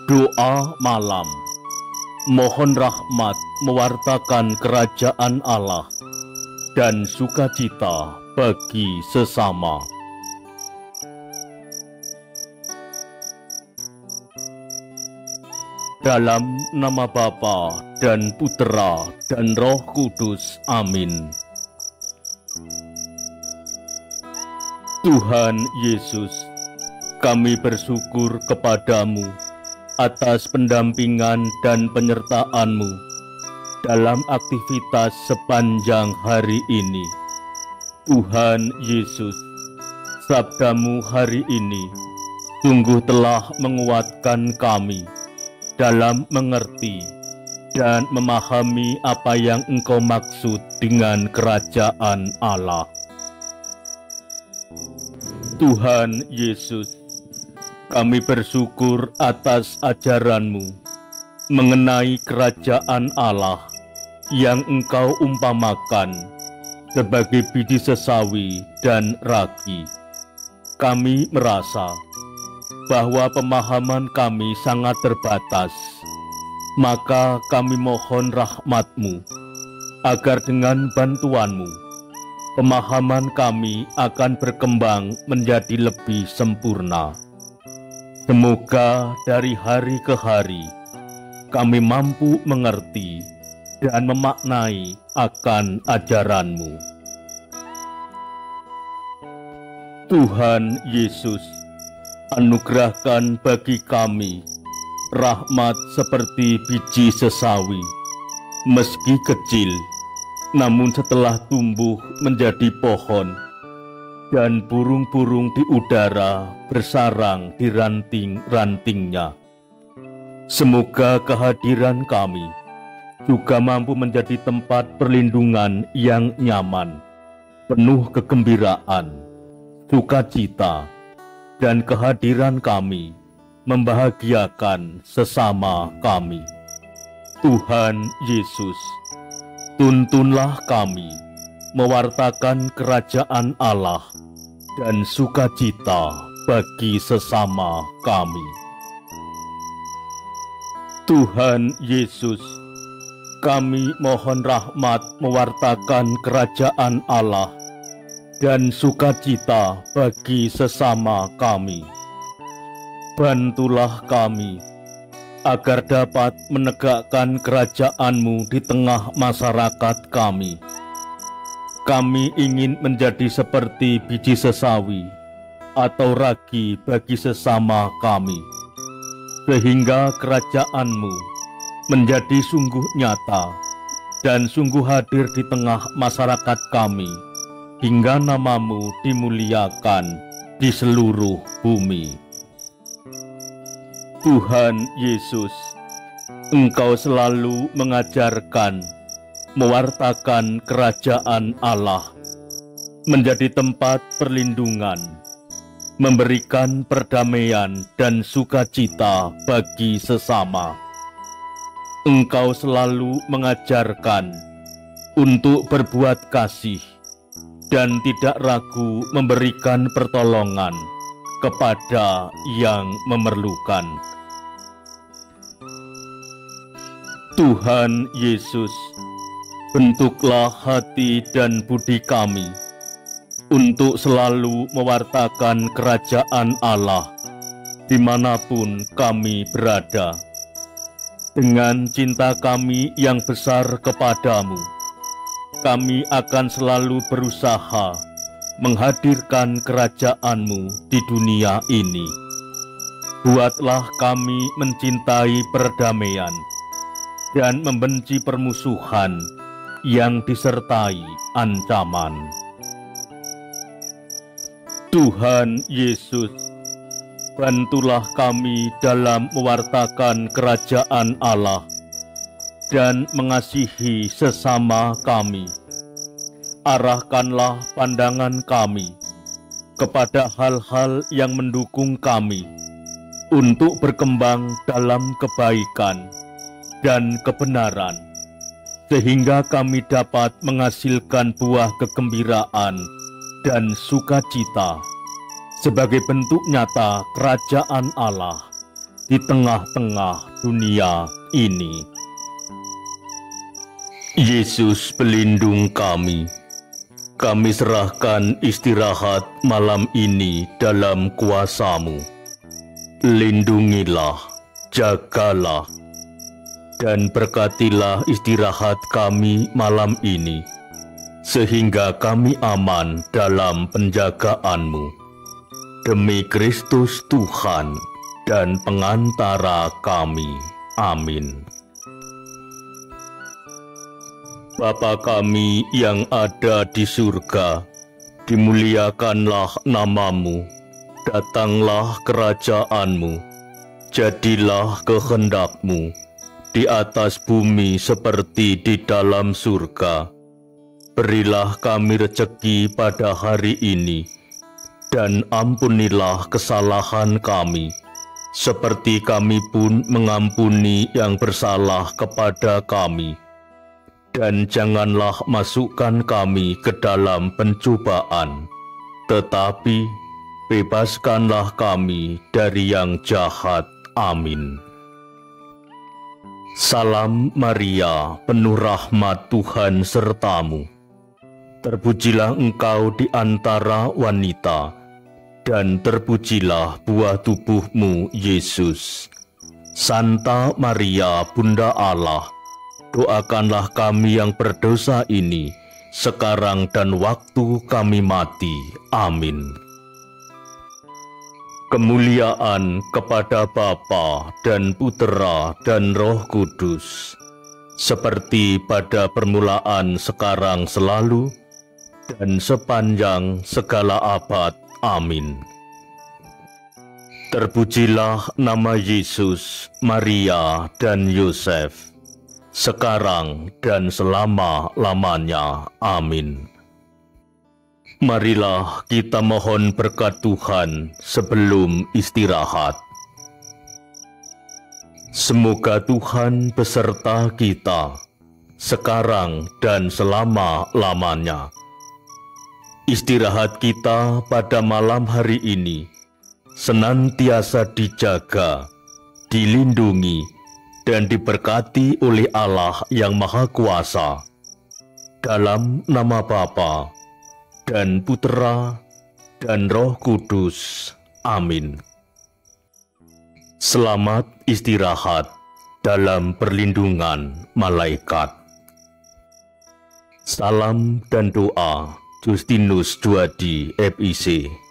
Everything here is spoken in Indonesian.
Doa malam. Mohon rahmat mewartakan kerajaan Allah dan sukacita bagi sesama. Dalam nama Bapa dan Putera dan Roh Kudus. Amin. Tuhan Yesus, kami bersyukur kepadamu atas pendampingan dan penyertaan-Mu dalam aktivitas sepanjang hari ini. Tuhan Yesus, sabda-Mu hari ini sungguh telah menguatkan kami dalam mengerti dan memahami apa yang Engkau maksud dengan kerajaan Allah. Tuhan Yesus, kami bersyukur atas ajaran-Mu mengenai kerajaan Allah yang Engkau umpamakan sebagai biji sesawi dan ragi. Kami merasa bahwa pemahaman kami sangat terbatas, maka kami mohon rahmat-Mu agar dengan bantuan-Mu pemahaman kami akan berkembang menjadi lebih sempurna. Semoga dari hari ke hari kami mampu mengerti dan memaknai akan ajaran-Mu. Tuhan Yesus, anugerahkan bagi kami rahmat seperti biji sesawi, meski kecil, namun setelah tumbuh menjadi pohon, dan burung-burung di udara bersarang di ranting-rantingnya. Semoga kehadiran kami juga mampu menjadi tempat perlindungan yang nyaman, penuh kegembiraan, sukacita, dan kehadiran kami membahagiakan sesama kami. Tuhan Yesus, tuntunlah kami mewartakan kerajaan Allah dan sukacita bagi sesama kami. Tuhan Yesus, kami mohon rahmat mewartakan kerajaan Allah dan sukacita bagi sesama kami. Bantulah kami agar dapat menegakkan kerajaan-Mu di tengah masyarakat kami. Kami ingin menjadi seperti biji sesawi atau ragi bagi sesama kami, sehingga kerajaan-Mu menjadi sungguh nyata dan sungguh hadir di tengah masyarakat kami, hingga nama-Mu dimuliakan di seluruh bumi. Tuhan Yesus, Engkau selalu mengajarkan mewartakan kerajaan Allah, menjadi tempat perlindungan, memberikan perdamaian dan sukacita bagi sesama. Engkau selalu mengajarkan untuk berbuat kasih dan tidak ragu memberikan pertolongan kepada yang memerlukan. Tuhan Yesus, bentuklah hati dan budi kami untuk selalu mewartakan kerajaan Allah dimanapun kami berada. Dengan cinta kami yang besar kepadamu, kami akan selalu berusaha menghadirkan kerajaan-Mu di dunia ini. Buatlah kami mencintai perdamaian dan membenci permusuhan yang disertai ancaman. Tuhan Yesus, bantulah kami dalam mewartakan kerajaan Allah dan mengasihi sesama kami. Arahkanlah pandangan kami kepada hal-hal yang mendukung kami untuk berkembang dalam kebaikan dan kebenaran, sehingga kami dapat menghasilkan buah kegembiraan dan sukacita sebagai bentuk nyata kerajaan Allah di tengah-tengah dunia ini. Yesus pelindung kami, kami serahkan istirahat malam ini dalam kuasa-Mu. Lindungilah, jagalah, dan berkatilah istirahat kami malam ini, sehingga kami aman dalam penjagaan-Mu. Demi Kristus Tuhan dan pengantara kami. Amin. Bapa kami yang ada di surga, dimuliakanlah nama-Mu, datanglah kerajaan-Mu, jadilah kehendak-Mu, di atas bumi seperti di dalam surga. Berilah kami rejeki pada hari ini, dan ampunilah kesalahan kami, seperti kami pun mengampuni yang bersalah kepada kami. Dan janganlah masukkan kami ke dalam pencobaan, tetapi bebaskanlah kami dari yang jahat. Amin. Salam Maria, penuh rahmat Tuhan serta-Mu. Terpujilah engkau di antara wanita, dan terpujilah buah tubuh-Mu, Yesus. Santa Maria, Bunda Allah, doakanlah kami yang berdosa ini, sekarang dan waktu kami mati. Amin. Kemuliaan kepada Bapa dan Putera dan Roh Kudus, seperti pada permulaan, sekarang, selalu, dan sepanjang segala abad. Amin. Terpujilah nama Yesus, Maria, dan Yosef, sekarang dan selama-lamanya. Amin. Marilah kita mohon berkat Tuhan sebelum istirahat. Semoga Tuhan beserta kita, sekarang dan selama-lamanya. Istirahat kita pada malam hari ini senantiasa dijaga, dilindungi, dan diberkati oleh Allah yang Maha Kuasa. Dalam nama Bapa dan Putera dan Roh Kudus. Amin. Selamat istirahat dalam perlindungan malaikat. Salam dan doa Justinus Dwadi, FIC.